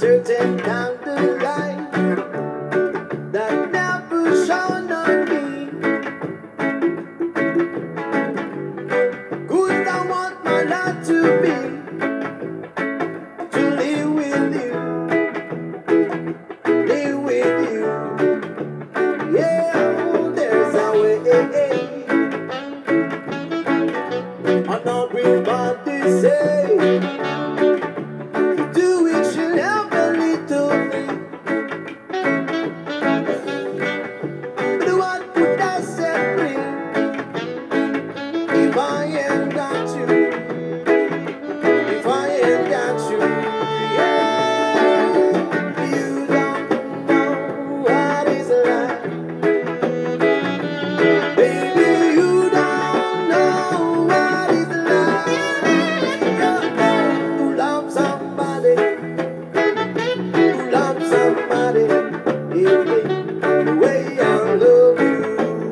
certain down the line that never shone on me. 'Cause I want my life to be to live with you, live with you. Yeah, there's a way. And everybody say, do it, should have a little thing. But what would I set free if I ain't got you? If I ain't got you, yeah. You don't know what it's like, baby. You don't know what it's like to love somebody, to love somebody, yeah, the way I love you.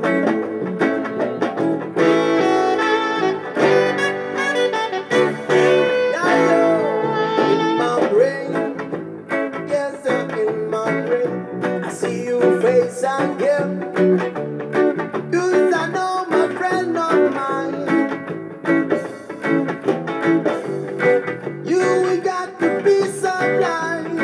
In my brain, yes, in my brain, I see your face again. 'Cause I know my friend of mine, you got to be sublime.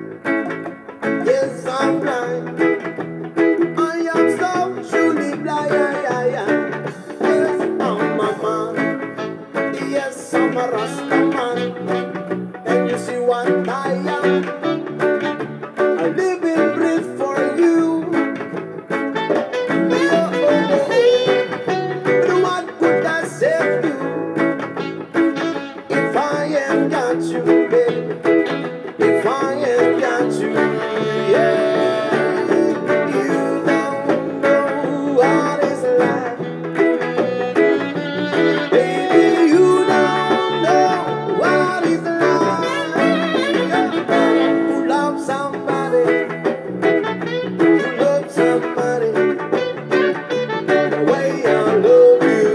Yes, I'm blind. I am so truly blind. Yes, I'm a man. Yes, I'm a Rasta man. And you see what I am? I live and breathe for you. But what could I say to if I ain't got you, baby? If I ain't got you, yeah. You don't know what it's like, baby. You don't know what it's like to love somebody, to love somebody the way I love you.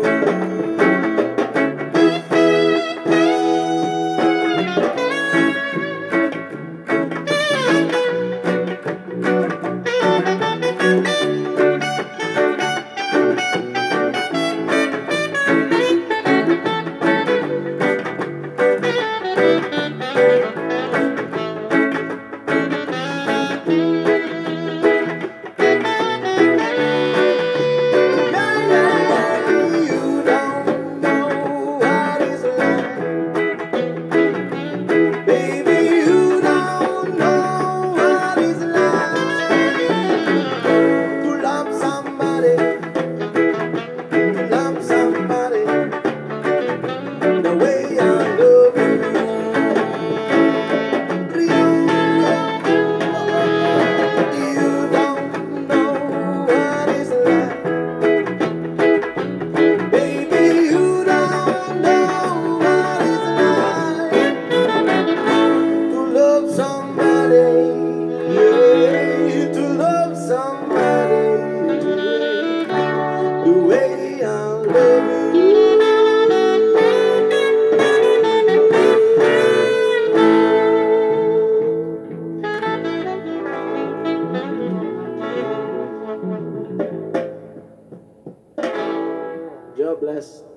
You don't know what it's like, baby. You don't know what it's like to love somebody, to love somebody the way I love you. You don't know what it's like, baby. You don't know what it's like to love somebody, yeah, to love somebody the way I love you. God bless.